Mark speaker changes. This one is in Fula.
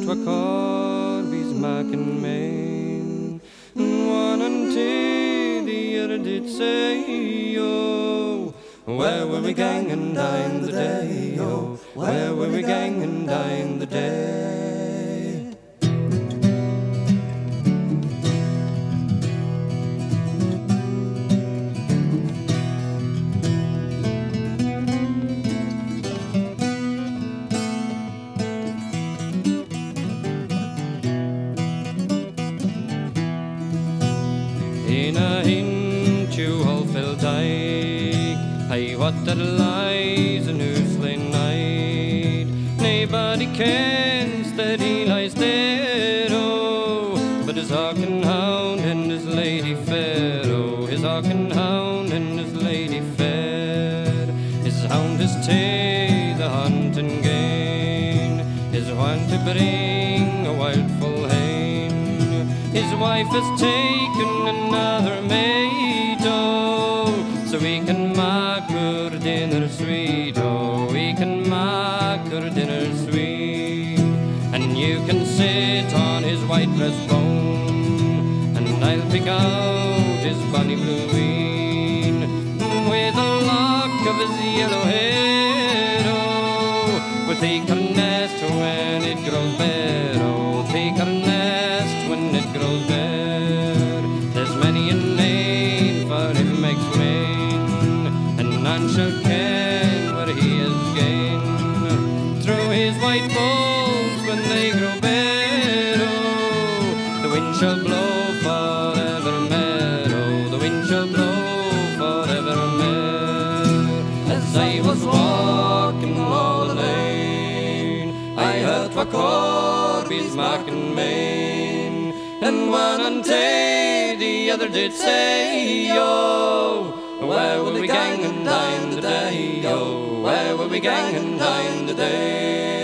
Speaker 1: Twa Corbies making main, one until the other did say, oh, where will we gang and dine the day, oh, where will we gang and dine the day. In a hinchu hall-fell dyke, hey, what that lies in Usley night. Nobody kens that he lies dead, oh, but his hawking hound and his lady fair, oh, his hawking hound and his lady fair. His hound is tae the hunt and gain, his one to bring a wild full hame. His wife has taken another mate, oh, so we can make her dinner sweet, oh, we can make her dinner sweet. And you can sit on his white breastbone, and I'll pick out his bonny blue ween, with a lock of his yellow hair, oh, we'll take her nest when it grows bare, oh, take her nest when it grows bare. There's many a name for him makes rain, and none shall ken where he is gane. Through his white bones when they grow bare, oh, the wind shall blow forevermore, oh, the wind shall blow forevermore. As I was walking all alone, I heard Twa Corbies making main, and one until the other did say, oh, where will we gang and dine the day, oh, where will we gang and dine the day.